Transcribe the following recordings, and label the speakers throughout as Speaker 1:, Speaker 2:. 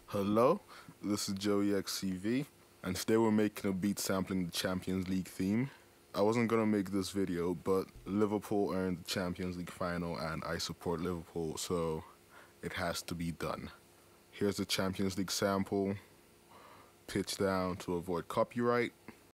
Speaker 1: Hello, this is Joey XCV, and today we're making a beat sampling the Champions League theme. I wasn't gonna make this video, but Liverpool earned the Champions League final and I support Liverpool, so it has to be done. Here's the Champions League sample, pitch down to avoid copyright.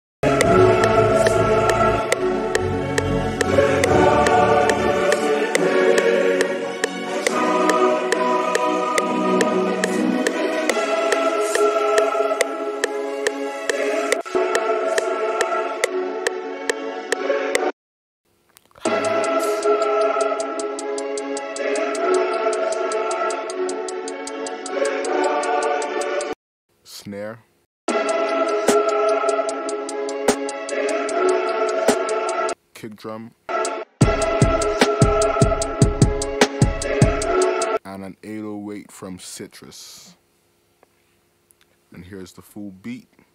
Speaker 1: Snare, kick drum, and an 808 from Citrus. And here's the full beat.